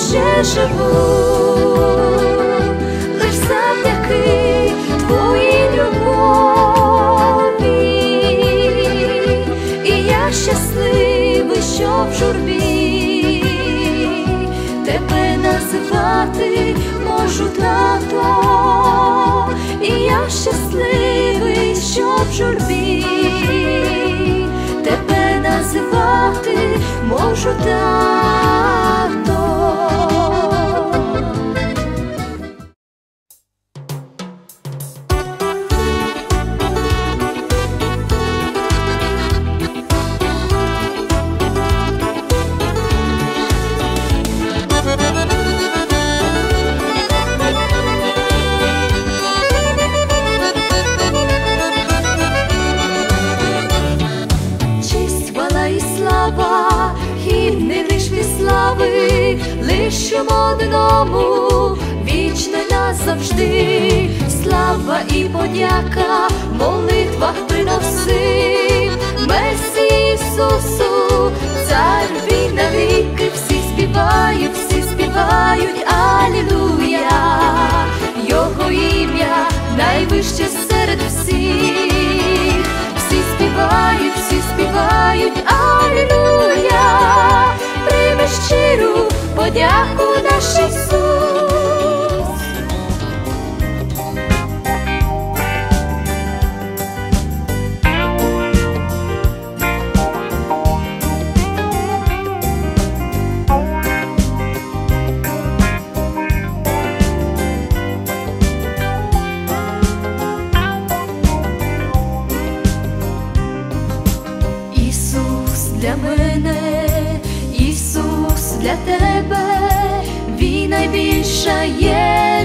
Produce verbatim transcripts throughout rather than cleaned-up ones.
ще живу, лиш завдяки твоїй любові. І я щасливий, що в журбі тебе називати можу тато. І я щасливий, що в журбі тебе називати можу тато. Лиш одному вічно назавжди слава і подяка в молитвах приносим Месії Ісусу, Цареві навіки. Всі співають, всі співають алілуя, Його ім'я найвище серед всіх. Всі співають, всі співають алілуя, прийми щиру подяку наш Ісус. Ісус для мене, Ісус для тебе, Він найбільша є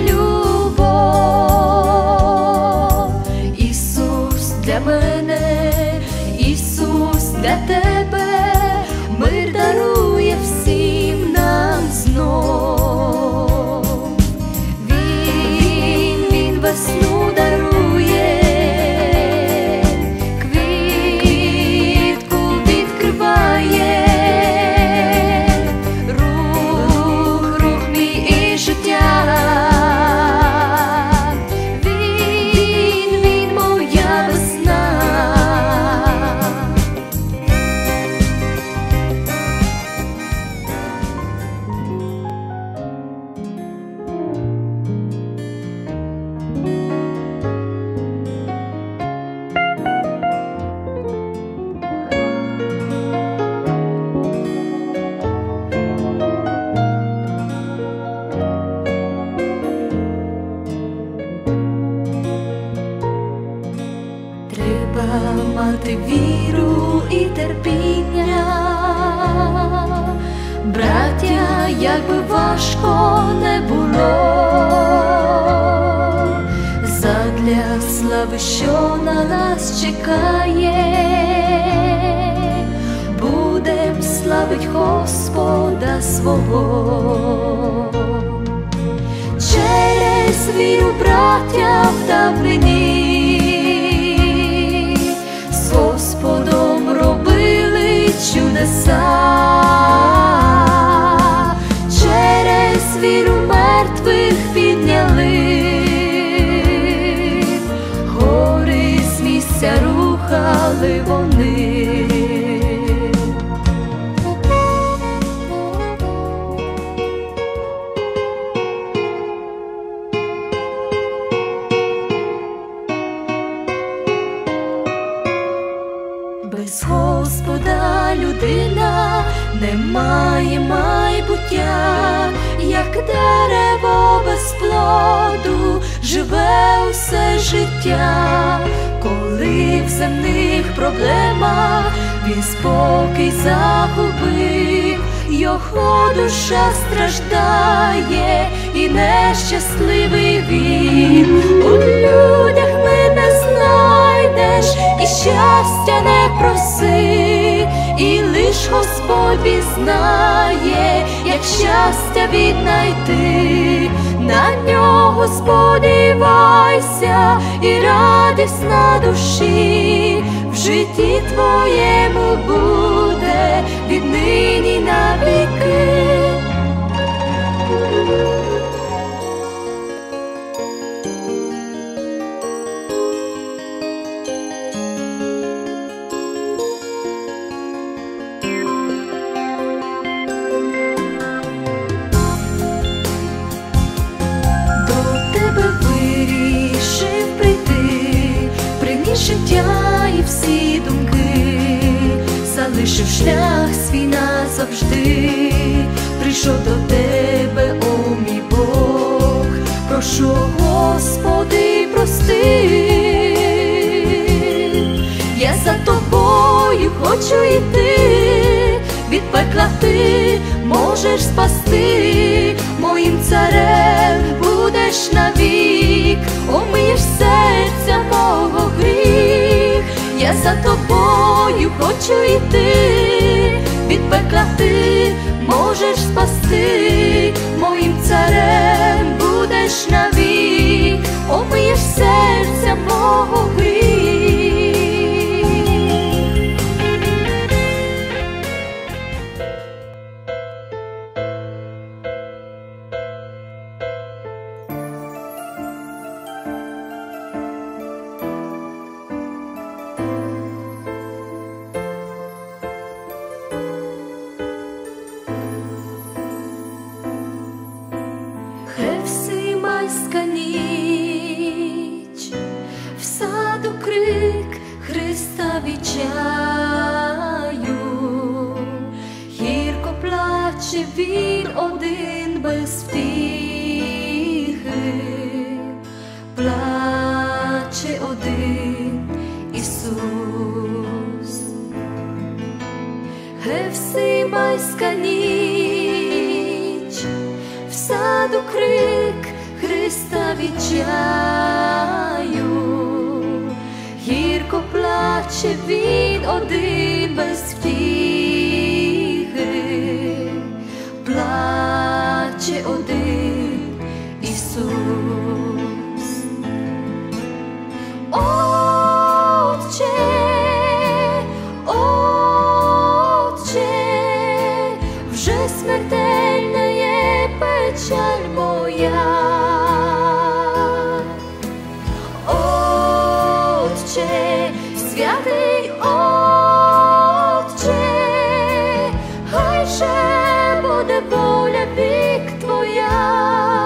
любов. Ісус для мене, Ісус для тебе, мир дарує всім нам знов. Він, Він весну дарує, квітку відкриває, мати віру і терпіння. Браття, як би важко не було, задля слави, що на нас чекає, будем славить Господа свого. Через віру, браття, в давнині Господом робили чудеса. Через віру мертвих підняли, гори з місця рухали вони. Без Господа людина не має майбуття, як дерево без плоду живе усе життя. Коли в земних проблемах він спокій загубив, його душа страждає і нещасливий він. У людях мене знайдеш і щастя не проси, і лиш Господь пізнає, як щастя віднайти. На нього сподівайся, і радість на душі в житті твоєму буде віднині навіки. шлях свій назавжди, прийшов до тебе, о мій Бог, прошу, Господи, прости, я за тобою хочу йти, від пекла ти можеш спасти, моїм царем будеш навік, омиєш серця мого гріх, я за тобою хочу йти, від пекла ти можеш спасти, моїм царем будеш навік, омиєш серця мого гріх. Гефсиманська ніч, в саду крик Христа вічаю, гірко плаче він один без втіхи, плаче один Ісус. Гефсиманська ніч, в саду крик Христа вічаю, гірко плаче він один без втіхи, плаче один Ісус. Отче, Отче, вже смертельна є печаль моя. Отче, святий Отче, хай же буде воля вік твоя.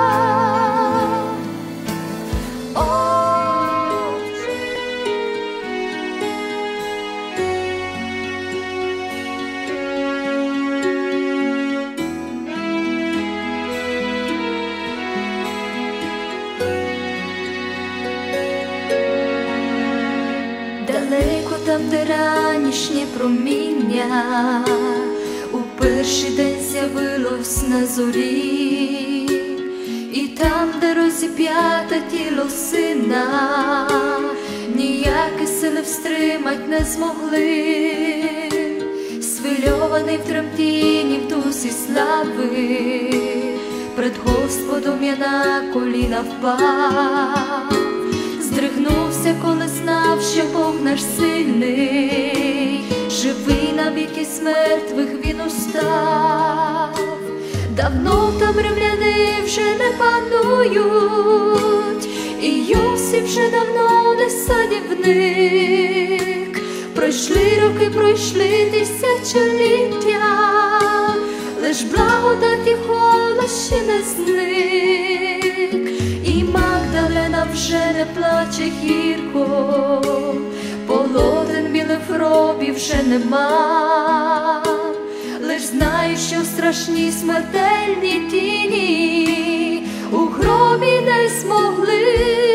Далеко там, де ранішнє проміння у перший день з'явилось на зорі, і там, де розіп'яте тіло сина, ніякі сили встримать не змогли. Свильований в тремтінні в дусі слави, пред Господом я на коліна впав. Здригнувся, коли знав, що Бог наш сильний, живий навіки з мертвих він устав. Давно там римляни вже не панують, і Йосип вже давно не садівник. Пройшли роки, пройшли тисячоліття, лиш благодать і холод ще не зник. І Магдалена вже не плаче гірко, полотен білих в гробі вже нема. Лиш знай, що страшні смертельні тіні у гробі не змогли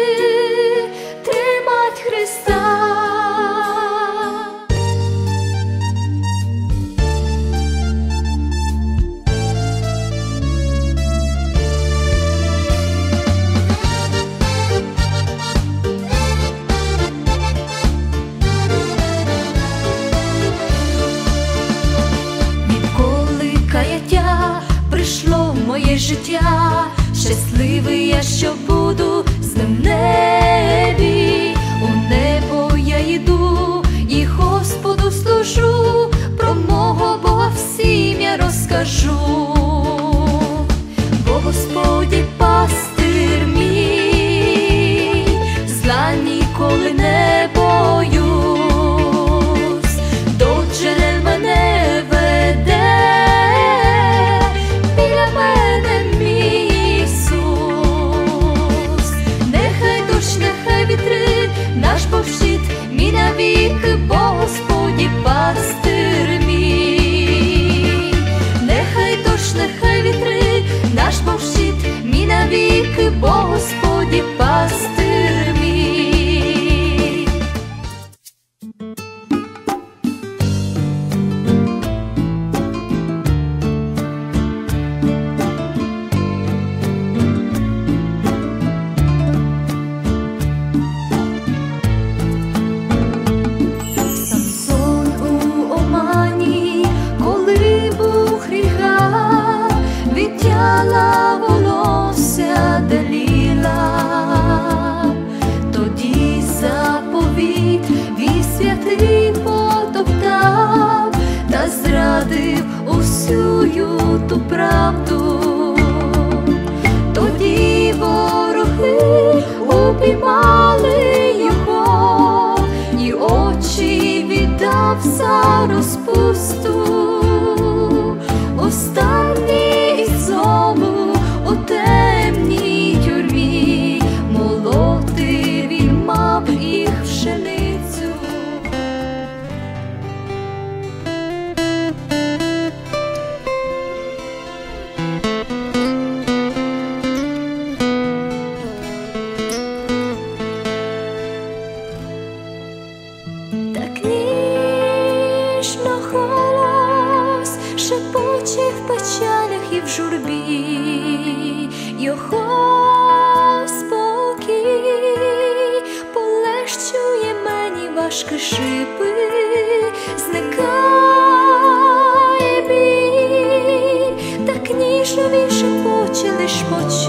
тримать Христа. Прийшло в моє життя, щасливий я, що буду з ним в небі. У небо я йду і Господу служу, про мого Бога всім я розкажу. Бо Господь є пастир мій, зла ніколи не боюсь, до джерел мене веде. Наш Бог щит мій навіки, бо Господь пастир мій. навіки, бо Господь є пастир мій. Самсон у омані, коли був гріха, від тіла волосся Даліла. Тоді заповіт він святий потоптав та зрадив усю ту правду. Тоді вороги упіймали його, і очі віддав за розпусту. Останній із знову у темній тюрмі, молоти він мав їх пшеницю. Так ніжно голос шепоче в печалях і в журбі, його спокій полегшує мені важкі шипи, зникає біль, так ніжно він шепоче лиш почув.